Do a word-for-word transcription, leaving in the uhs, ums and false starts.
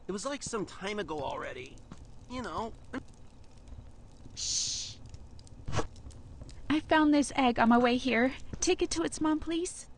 It was like some time ago already. You know. Shh. I found this egg on my way here. Take it to its mom, please.